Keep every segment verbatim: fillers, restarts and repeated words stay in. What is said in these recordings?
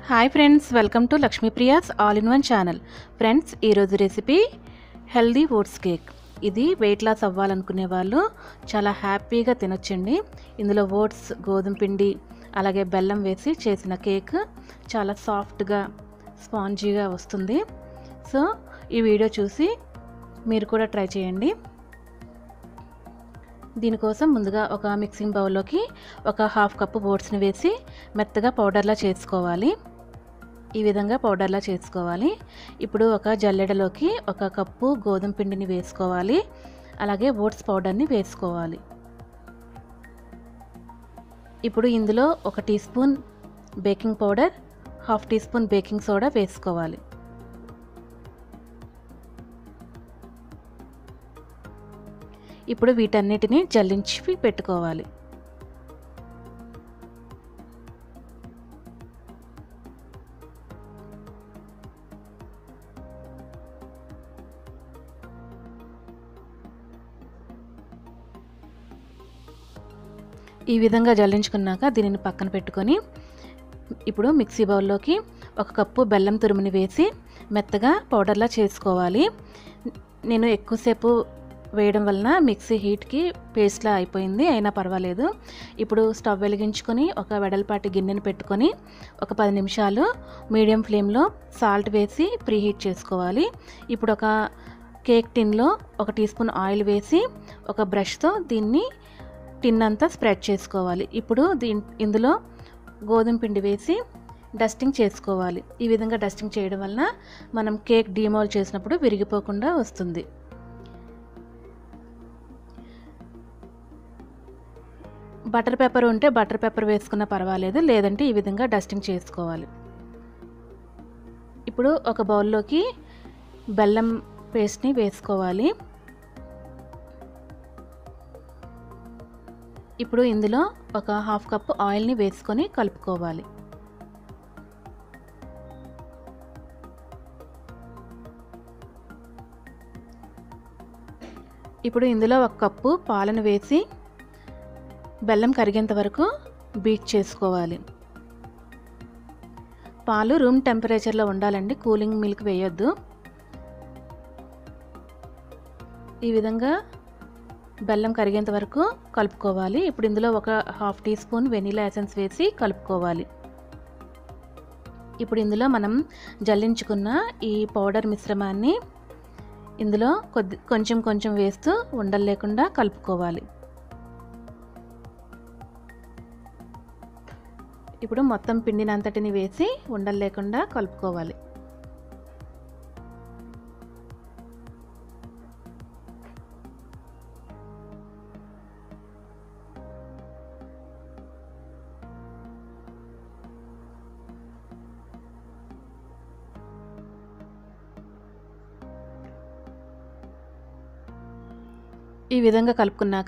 Hi friends, welcome to Lakshmi Priya's all in one channel. Friends, ఈరోజు recipe healthy oats cake. ఇది weight loss అవ్వాలనుకునే వాళ్ళు చాలా హ్యాపీగా తినొచ్చండి. ఇందులో ఓట్స్, గోధుమ పిండి, అలాగే బెల్లం వేసి చేసిన కేక్ చాలా సాఫ్ట్గా, స్పాంజీగా వస్తుంది. సో ఈ వీడియో చూసి మీరు కూడా ట్రై చేయండి. దీనికోసం ముందుగా ఒక మిక్సింగ్ బౌల్లోకి ఒక హాఫ్ కప్పు ఓట్స్ని వేసి మెత్తగా పౌడర్లా చేసుకోవాలి. ఈ విధంగా పౌడర్లా చేసుకోవాలి. ఇప్పుడు ఒక జల్లెడలోకి ఒక కప్పు గోధుమ పిండిని వేసుకోవాలి. అలాగే ఓట్స్ పౌడర్ని వేసుకోవాలి. ఇప్పుడు ఇందులో ఒక teaspoon baking powder, half teaspoon baking soda వేసుకోవాలి. ఇప్పుడు వీటన్నిటిని జల్లించి పెట్టుకోవాలి. ఈ విధంగా జల్లించుకున్నాక దీనిని పక్కన పెట్టుకొని ఇప్పుడు మిక్సీ బౌల్లోకి ఒక కప్పు బెల్లం తురుముని వేసి మెత్తగా పౌడర్లా చేసుకోవాలి. నేను ఎక్కువసేపు వేయడం వలన మిక్సీ హీట్కి పేస్ట్లా అయిపోయింది, అయినా పర్వాలేదు. ఇప్పుడు స్టవ్ వెలిగించుకొని ఒక వెడల్పాటి గిన్నెను పెట్టుకొని ఒక పది నిమిషాలు మీడియం ఫ్లేమ్లో సాల్ట్ వేసి ప్రీ హీట్ చేసుకోవాలి. ఇప్పుడు ఒక కేక్ టిన్లో ఒక టీ స్పూన్ ఆయిల్ వేసి ఒక బ్రష్తో దీన్ని టిన్ అంతా స్ప్రెడ్ చేసుకోవాలి. ఇప్పుడు దీని ఇందులో గోధుమ పిండి వేసి డస్టింగ్ చేసుకోవాలి. ఈ విధంగా డస్టింగ్ చేయడం వలన మనం కేక్ డీమోల్డ్ చేసినప్పుడు విరిగిపోకుండా వస్తుంది. బటర్ పేపర్ ఉంటే బటర్ పేపర్ వేసుకున్నా పర్వాలేదు, లేదంటే ఈ విధంగా డస్టింగ్ చేసుకోవాలి. ఇప్పుడు ఒక బౌల్లోకి బెల్లం పేస్ట్ని వేసుకోవాలి. ఇప్పుడు ఇందులో ఒక హాఫ్ కప్పు ఆయిల్ని వేసుకొని కలుపుకోవాలి. ఇప్పుడు ఇందులో ఒక కప్పు పాలను వేసి బెల్లం కరిగేంత వరకు బీట్ చేసుకోవాలి. పాలు రూమ్ టెంపరేచర్లో ఉండాలండి, కూలింగ్ మిల్క్ వేయొద్దు. ఈ విధంగా బెల్లం కరిగేంత వరకు కలుపుకోవాలి. ఇప్పుడు ఇందులో ఒక half teaspoon vanilla essence వేసి కలుపుకోవాలి. ఇప్పుడు ఇందులో మనం జల్లించుకున్న ఈ పౌడర్ మిశ్రమాన్ని ఇందులో కొద్ది కొంచెం కొంచెం వేస్తూ ఉండలు లేకుండా కలుపుకోవాలి. ఇప్పుడు మొత్తం పిండినంతటిని వేసి ఉండలు లేకుండా కలుపుకోవాలి. ఈ విధంగా కలుపుకున్నాక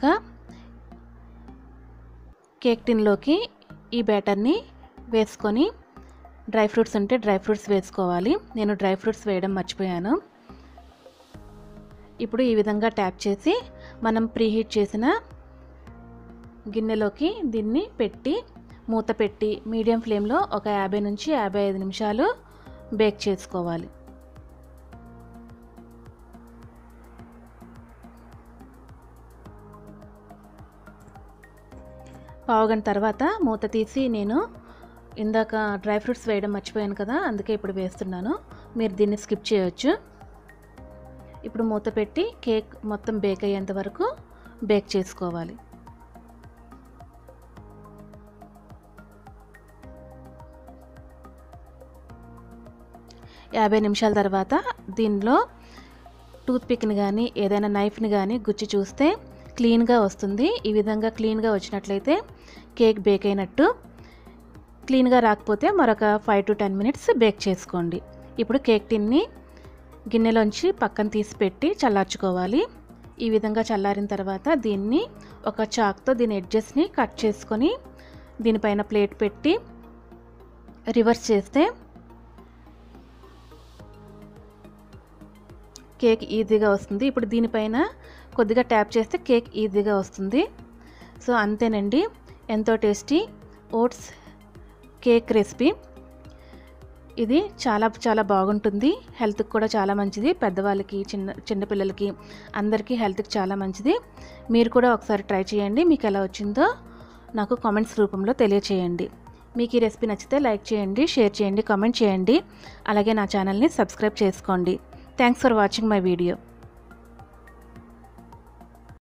కేక్ టిన్లోకి ఈ బ్యాటర్ని వేసుకొని డ్రై ఫ్రూట్స్ ఉంటే డ్రై ఫ్రూట్స్ వేసుకోవాలి. నేను డ్రై ఫ్రూట్స్ వేయడం మర్చిపోయాను. ఇప్పుడు ఈ విధంగా ట్యాప్ చేసి మనం ప్రీహీట్ చేసిన గిన్నెలోకి దీన్ని పెట్టి మూత పెట్టి మీడియం ఫ్లేమ్లో ఒక యాభై నుంచి యాభై ఐదు నిమిషాలు బేక్ చేసుకోవాలి. పావుగంట తర్వాత మూత తీసి, నేను ఇందాక డ్రై ఫ్రూట్స్ వేయడం మర్చిపోయాను కదా, అందుకే ఇప్పుడు వేస్తున్నాను. మీరు దీన్ని స్కిప్ చేయొచ్చు. ఇప్పుడు మూత పెట్టి కేక్ మొత్తం బేక్ అయ్యేంత వరకు బేక్ చేసుకోవాలి. యాభై నిమిషాల తర్వాత దీనిలో టూత్పిక్ని కానీ ఏదైనా నైఫ్ని కానీ గుచ్చి చూస్తే క్లీన్గా వస్తుంది. ఈ విధంగా క్లీన్గా వచ్చినట్లయితే కేక్ బేక్ అయినట్టు. క్లీన్గా రాకపోతే మరొక five to ten minutes bake చేసుకోండి. ఇప్పుడు కేక్ టిన్ని గిన్నెలోంచి పక్కన తీసి పెట్టి చల్లార్చుకోవాలి. ఈ విధంగా చల్లారిన తర్వాత దీన్ని ఒక చాక్తో దీని ఎడ్జెస్ని కట్ చేసుకొని దీనిపైన ప్లేట్ పెట్టి రివర్స్ చేస్తే కేక్ ఈజీగా వస్తుంది. ఇప్పుడు దీనిపైన కొద్దిగా ట్యాప్ చేస్తే కేక్ ఈజీగా వస్తుంది. సో అంతేనండి, ఎంతో టేస్టీ ఓట్స్ కేక్ రెసిపీ. ఇది చాలా చాలా బాగుంటుంది, హెల్త్కి కూడా చాలా మంచిది. పెద్దవాళ్ళకి, చిన్న చిన్నపిల్లలకి అందరికీ హెల్త్కి చాలా మంచిది. మీరు కూడా ఒకసారి ట్రై చేయండి. మీకు ఎలా వచ్చిందో నాకు కామెంట్స్ రూపంలో తెలియచేయండి. మీకు ఈ రెసిపీ నచ్చితే లైక్ చేయండి, షేర్ చేయండి, కామెంట్ చేయండి. అలాగే నా ఛానల్ని సబ్స్క్రైబ్ చేసుకోండి. Thanks for watching my video.